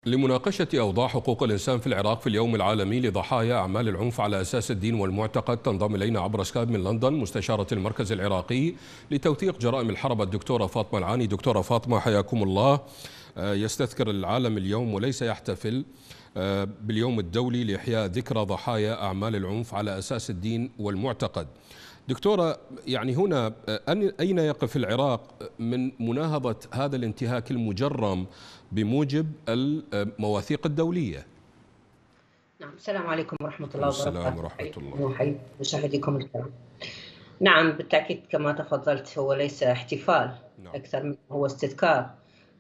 لمناقشة أوضاع حقوق الإنسان في العراق في اليوم العالمي لضحايا أعمال العنف على أساس الدين والمعتقد، تنضم إلينا عبر سكايب من لندن مستشارة المركز العراقي لتوثيق جرائم الحرب الدكتورة فاطمة العاني. دكتورة فاطمة، حياكم الله. يستذكر العالم اليوم وليس يحتفل باليوم الدولي لإحياء ذكرى ضحايا أعمال العنف على أساس الدين والمعتقد. دكتورة، يعني هنا أين يقف العراق من مناهضة هذا الانتهاك المجرم بموجب المواثيق الدولية؟ نعم، السلام عليكم ورحمة الله السلام وبركاته. ورحمة الله. وحي مشاهديكم الكرام. نعم، بالتأكيد كما تفضلت، هو ليس احتفال، نعم. أكثر من هو استذكار.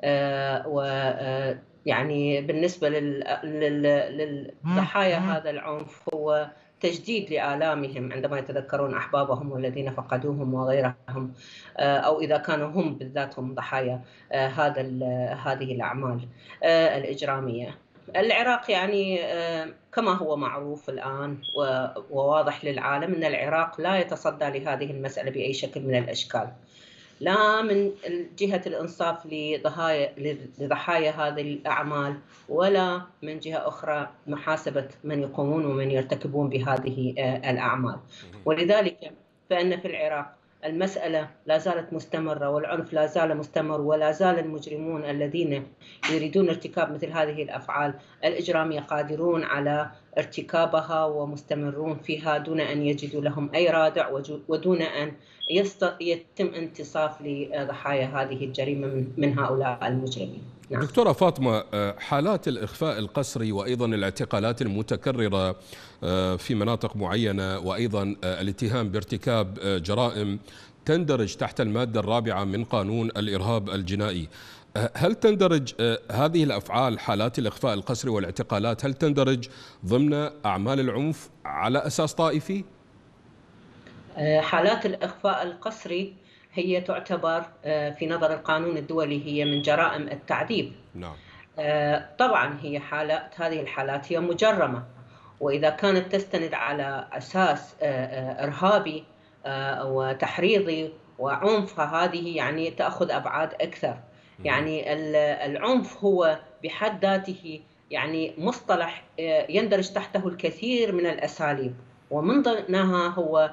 يعني بالنسبة للضحايا هذا العنف هو تجديد لآلامهم عندما يتذكرون أحبابهم والذين فقدوهم وغيرهم، أو إذا كانوا هم بالذات هم ضحايا هذه الأعمال الإجرامية. العراق يعني كما هو معروف الآن وواضح للعالم أن العراق لا يتصدى لهذه المسألة بأي شكل من الأشكال، لا من جهة الإنصاف لضحايا هذه الأعمال، ولا من جهة أخرى محاسبة من يقومون ومن يرتكبون بهذه الأعمال. ولذلك فإن في العراق المسألة لا زالت مستمرة، والعنف لا زال مستمر، ولا زال المجرمون الذين يريدون ارتكاب مثل هذه الأفعال الإجرامية قادرون على ارتكابها ومستمرون فيها دون أن يجدوا لهم أي رادع ودون أن يتم انتصاف لضحايا هذه الجريمة من هؤلاء المجرمين. نعم. دكتورة فاطمة، حالات الإخفاء القسري وأيضا الاعتقالات المتكررة في مناطق معينة وأيضا الاتهام بارتكاب جرائم تندرج تحت المادة 4 من قانون الإرهاب الجنائي. هل تندرج هذه الأفعال، حالات الإخفاء القسري والاعتقالات، هل تندرج ضمن أعمال العنف على أساس طائفي؟ حالات الإخفاء القسري هي تعتبر في نظر القانون الدولي هي من جرائم التعذيب. نعم. طبعا هذه الحالات هي مجرمة، وإذا كانت تستند على أساس إرهابي وتحريضي وعنف، هذه يعني تأخذ أبعاد أكثر. يعني العنف هو بحد ذاته يعني مصطلح يندرج تحته الكثير من الأساليب، ومن ضمنها هو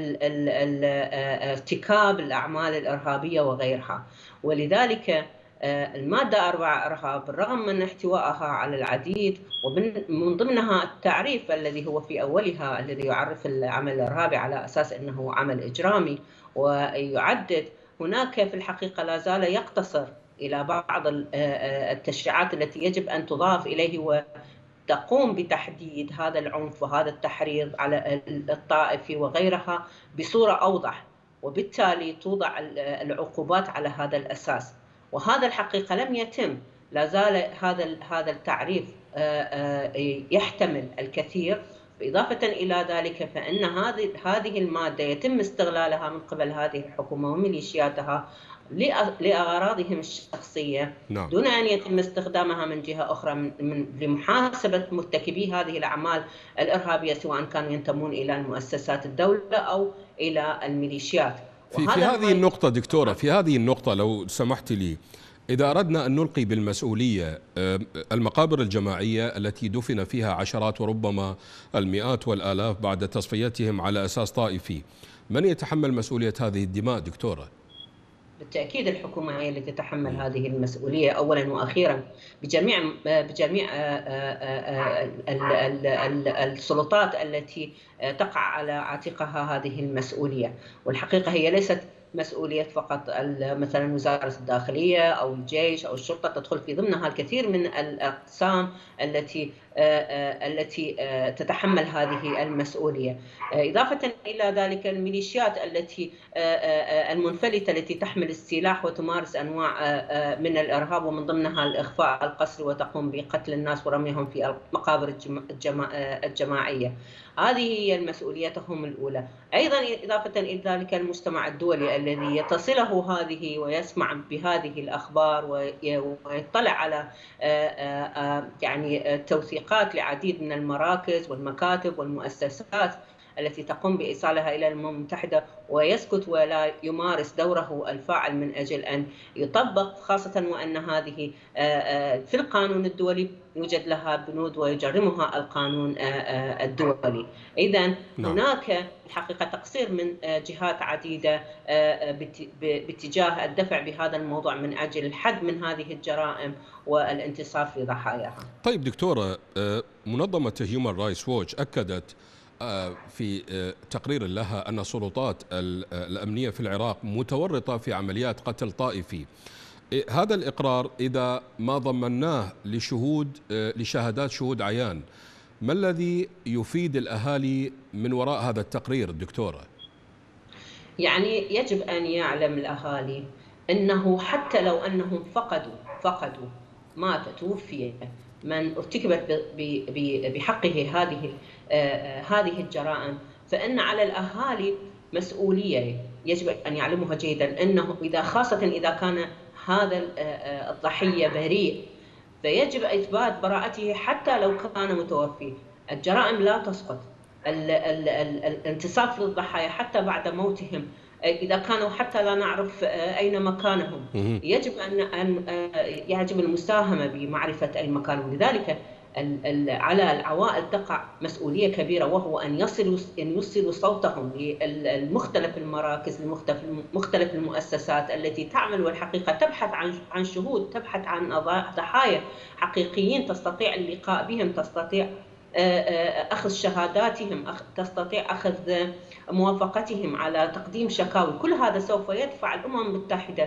ارتكاب الأعمال الإرهابية وغيرها. ولذلك المادة 4 إرهاب بالرغم من احتوائها على العديد، ومن ضمنها التعريف الذي هو في أولها الذي يعرف العمل الإرهابي على أساس أنه عمل إجرامي، ويعدد هناك في الحقيقة لا زال يقتصر إلى بعض التشريعات التي يجب أن تضاف إليه تقوم بتحديد هذا العنف وهذا التحريض على الطائفي وغيرها بصورة أوضح، وبالتالي توضع العقوبات على هذا الأساس. وهذا الحقيقة لم يتم، لا زال هذا التعريف يحتمل الكثير. إضافة إلى ذلك فإن هذه المادة يتم استغلالها من قبل هذه الحكومة وميليشياتها لأغراضهم الشخصية. نعم. دون أن يتم استخدامها من جهة أخرى لمحاسبة مرتكبي هذه الأعمال الإرهابية، سواء كانوا ينتمون إلى المؤسسات الدولة أو إلى الميليشيات. في هذه النقطة دكتورة، في هذه النقطة لو سمحت لي، إذا أردنا أن نلقي بالمسؤولية المقابر الجماعية التي دفن فيها عشرات وربما المئات والآلاف بعد تصفيتهم على أساس طائفي، من يتحمل مسؤولية هذه الدماء دكتورة؟ بالتأكيد الحكومة هي التي تتحمل هذه المسؤولية أولا وأخيرا، بجميع السلطات التي تقع على عاتقها هذه المسؤولية. والحقيقة هي ليست مسؤولية فقط مثلا وزارة الداخلية أو الجيش أو الشرطة، تدخل في ضمنها الكثير من الأقسام التي تتحمل هذه المسؤولية. إضافة إلى ذلك الميليشيات المنفلتة التي تحمل السلاح وتمارس أنواع من الإرهاب، ومن ضمنها الإخفاء القسري، وتقوم بقتل الناس ورميهم في المقابر الجماعية. هذه هي مسؤوليتهم الأولى. أيضا إضافة إلى ذلك المجتمع الدولي الذي يتصله هذه ويسمع بهذه الأخبار ويطلع على يعني توثيقات لعديد من المراكز والمكاتب والمؤسسات التي تقوم بإيصالها إلى الأمم المتحدة ويسكت ولا يمارس دوره الفاعل من أجل أن يطبق، خاصة وأن هذه في القانون الدولي يوجد لها بنود ويجرمها القانون الدولي. إذن هناك الحقيقة تقصير من جهات عديدة باتجاه الدفع بهذا الموضوع من أجل الحد من هذه الجرائم والانتصاف لضحاياها. طيب دكتورة، منظمة هيومان رايتس ووتش أكدت في تقرير لها أن السلطات الأمنية في العراق متورطة في عمليات قتل طائفي. هذا الإقرار إذا ما ضمناه لشهادات شهود عيان، ما الذي يفيد الأهالي من وراء هذا التقرير دكتورة؟ يعني يجب أن يعلم الأهالي أنه حتى لو أنهم فقدوا مات توفي من ارتكبت بحقه هذه الجرائم، فإن على الأهالي مسؤولية يجب أن يعلموها جيدا، أنه خاصة إذا كان هذا الضحية بريء فيجب إثبات براءته حتى لو كان متوفي. الجرائم لا تسقط، الانتصاف للضحايا حتى بعد موتهم إذا كانوا حتى لا نعرف أين مكانهم، يجب المساهمة بمعرفة أي مكان. ولذلك على العوائل تقع مسؤولية كبيرة، وهو أن يوصلوا صوتهم لمختلف المراكز، لمختلف المؤسسات التي تعمل والحقيقة تبحث عن شهود، تبحث عن ضحايا حقيقيين تستطيع اللقاء بهم، تستطيع أخذ شهاداتهم، تستطيع أخذ موافقتهم على تقديم شكاوي. كل هذا سوف يدفع الأمم المتحدة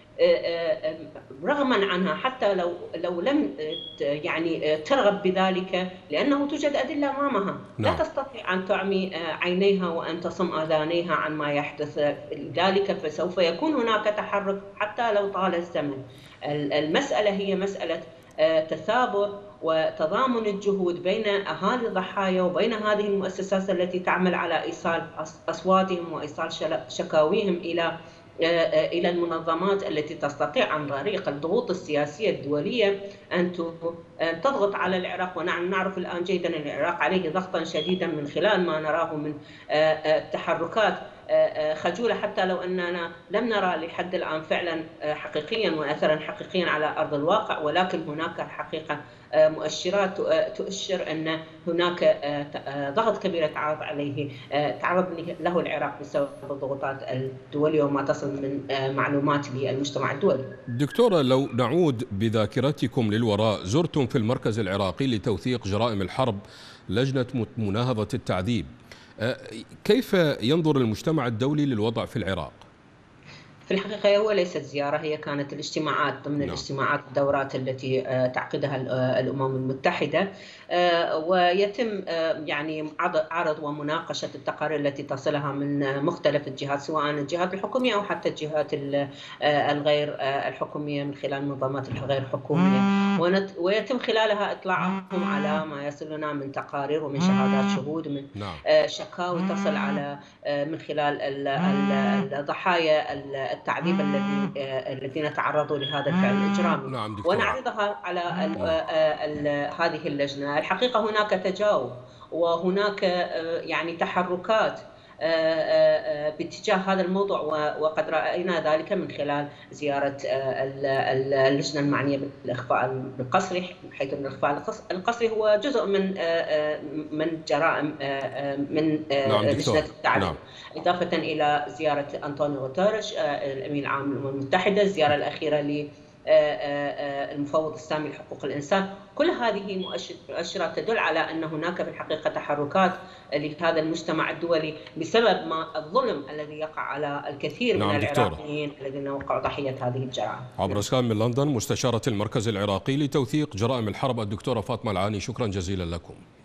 رغما عنها حتى لو لم يعني ترغب بذلك، لأنه توجد أدلة أمامها. لا تستطيع أن تعمي عينيها وأن تصم آذانيها عن ما يحدث، لذلك فسوف يكون هناك تحرك حتى لو طال الزمن. المسألة هي مسألة تثابر وتضامن الجهود بين أهالي الضحايا وبين هذه المؤسسات التي تعمل على إيصال أصواتهم وإيصال شكاويهم إلى المنظمات التي تستطيع عن طريق الضغوط السياسية الدولية أن تضغط على العراق. ونحن نعرف الآن جيدا أن العراق عليه ضغطا شديدا من خلال ما نراه من تحركات خجولة، حتى لو أننا لم نرى لحد الآن فعلا حقيقيا وأثرا حقيقيا على أرض الواقع، ولكن هناك حقيقة مؤشرات تؤشر أن هناك ضغط كبير تعرض له العراق بسبب الضغوطات الدولية وما تصل من معلومات للمجتمع الدولي. دكتورة، لو نعود بذاكرتكم للوراء، زرتم في المركز العراقي لتوثيق جرائم الحرب لجنة مناهضة التعذيب. كيف ينظر المجتمع الدولي للوضع في العراق؟ في الحقيقة هو ليست زيارة، هي كانت الاجتماعات ضمن الاجتماعات الدورات التي تعقدها الأمم المتحدة، ويتم يعني عرض ومناقشة التقارير التي تصلها من مختلف الجهات، سواء الجهات الحكومية أو حتى الجهات الغير الحكومية من خلال المنظمات الغير حكومية، ويتم خلالها إطلاعهم على ما يصلنا من تقارير ومن شهادات شهود ومن شكاوي تصل على من خلال الضحايا التعذيب الذين تعرضوا لهذا الفعل الإجرامي، ونعرضها على هذه اللجنة. الحقيقة هناك تجاوب وهناك يعني تحركات باتجاه هذا الموضوع، وقد رأينا ذلك من خلال زيارة اللجنة المعنية بالإخفاء القسري، حيث الإخفاء القسري هو جزء من جرائم من لجنة التعذيب، إضافة إلى زيارة أنطونيو غوتيريش الأمين العام للأمم المتحدة، الزيارة الأخيرة المفوض السامي لحقوق الإنسان. كل هذه مؤشرات تدل على أن هناك في الحقيقة تحركات لهذا المجتمع الدولي بسبب ما الظلم الذي يقع على الكثير من العراقيين الذين وقعوا ضحية هذه الجرائم. عبر سكايب من لندن مستشارة المركز العراقي لتوثيق جرائم الحرب الدكتورة فاطمة العاني، شكرا جزيلا لكم.